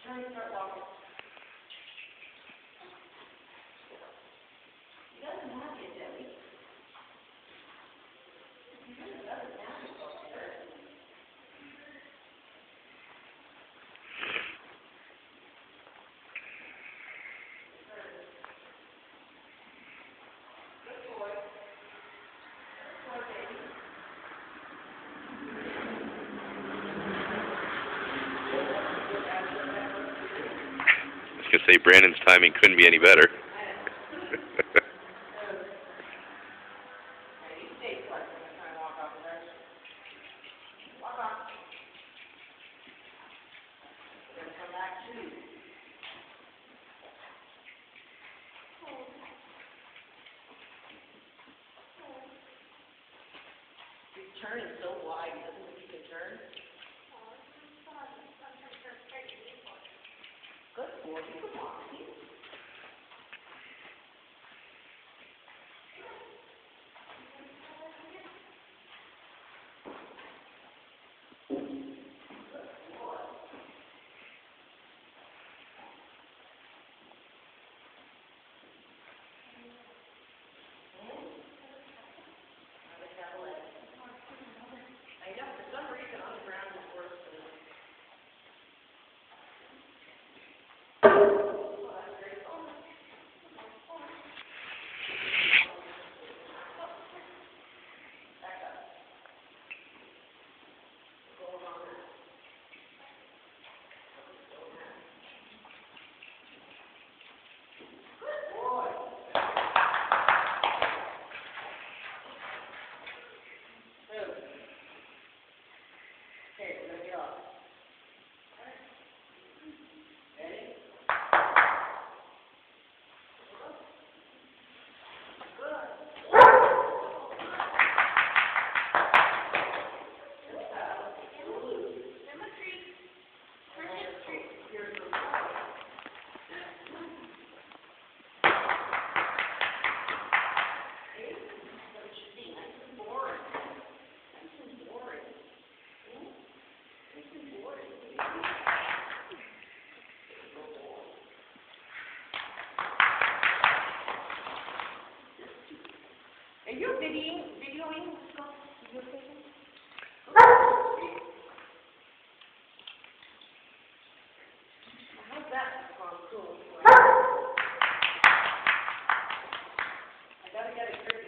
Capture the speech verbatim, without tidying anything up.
turn and start walking. He doesn't have you, Debbie. He really doesn't have you over there. Good boy. Good boy, baby. I was going to say, Brandon's timing couldn't be any better. He's turning so wide, he doesn't think he can turn. Good boy, you can walk, see? I know, for some reason on the ground is worse than this. Oh, that's very cool. Back up. Go along that. Good boy. Move. Okay, we're gonna get off. Ready? Are you videoing, videoing stuff? You're taking? How's that? Oh, cool.